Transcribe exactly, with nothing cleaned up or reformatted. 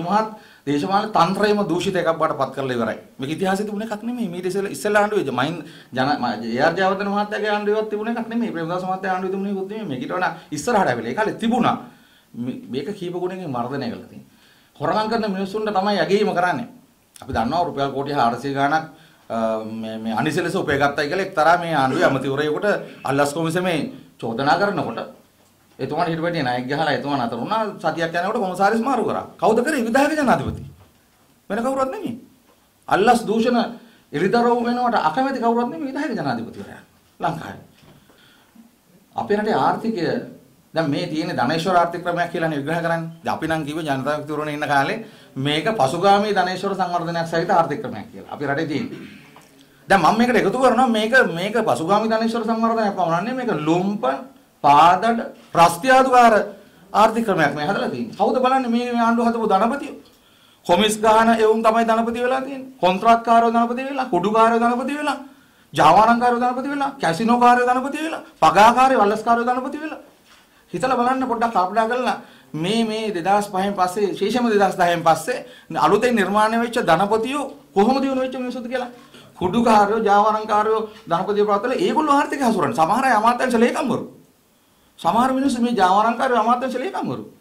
මුළුමහත් දේශපාලන තන්ත්‍රයම දූෂිත එකක් බාටපත් කරලා ඉවරයි. මේක ඉතිහාසයේ තිබුණ එකක් නෙමෙයි. මේ ඉතින් ඉස්සෙල්ලා ආණ්ඩුවේ මයින් ජන ඒ.ආර්. ජයවර්ධන මහත්තයාගේ ආණ්ඩුවේවත් තිබුණ එකක් නෙමෙයි. ප්‍රේමදාස මහත්තයාගේ ආණ්ඩුවේ තිබුණේ කුත් නෙමෙයි. මේකට වඩා ඉස්සරහට ආවිලා. ඒ කාලේ තිබුණා. මේක කීප ගුණකින් වර්ධනය කරලා තියෙනවා. හොරගම් කරන මිනිස්සුන්ට තමයි යගීම කරන්නේ. අපි දන්නවා රුපියල් කෝටි හාරසිය ගාණක් මේ මේ අනිසලස උපයගත්තයි කියලා එක්තරා මේ ආණ්ඩුවේ අමතිවරයෙකුට අල්ලස් කොමිසමේ චෝදනා කරනකොට එතුමාට හිටපැටියේ නායක ගහලා එතුමා අතර උනා සතියක් යනකොට කොමසාරිස් මාරු කරා. කවුද කරේ? විධායක ජනාධිපති. වෙන කවුරුත් නෙමෙයි. අල්ලස් දූෂණ එලිදරව් වෙනවට අකමැති කවුරුත් නෙමෙයි විධායක ජනාධිපතිවරයා. ලංකාවේ. අපේ රටේ ආර්ථිකය දැන් මේ තියෙන ධනේශ්වර ආර්ථික ක්‍රමයක් කියලානේ විග්‍රහ කරන්නේ. දැන් අපි නම් කිව්වේ ජනතා විමුක්තිවරණේ ඉන්න කාලේ මේක පසුගාමී ධනේශ්වර සංවර්ධනයක් සහිත ආර්ථික ක්‍රමයක් කියලා. අපි රටේ තියෙන්නේ. දැන් මම මේකට එකතු කරනවා මේක මේක පසුගාමී ධනේශ්වර සංවර්ධනයක් පමණන්නේ මේක ලුම්පන් පාදඩ ප්‍රස්ත්‍යාදුකාර ආර්ථික ක්‍රමයක් මේ හදලා තියෙන්නේ. කවුද බලන්නේ මේ මේ ආණ්ඩුව හදපු ධනපතියෝ? කොමිස් ගහන එවුන් තමයි ධනපති වෙලා තියෙන්නේ. කොන්ත්‍රාත්කාරයෝ ධනපති වෙලා, කුඩුකාරයෝ ධනපති වෙලා, ජාවාරම්කාරයෝ ධනපති වෙලා, කැසිනෝකාරයෝ ධනපති වෙලා, පගාකාරයෝ වල්ලස්කාරයෝ ධනපති වෙලා. හිතලා බලන්න පොඩ්ඩක් කල්පනා කරලා මේ මේ දෙදාස් පහෙන් පස්සේ ශේෂම දෙදාස් දහයෙන් පස්සේ අලුතෙන් නිර්මාණය වෙච්ච ධනපතියෝ කොහොමද දිනු වෙච්ච මිනිස්සුද කියලා. කුඩුකාරයෝ, ජාවාරම්කාරයෝ ධනපතියෝ ප්‍රවත්තල ඒගොල්ලෝ ආර්ථික හසුරන්නේ. සමහර අය අමාත්‍යාංශ ලේකම්වරු. සමහර මිනිස්සු මේ ජාවාරම්කාරයෝ අමාත්‍යාංශ ලේකම්වරු.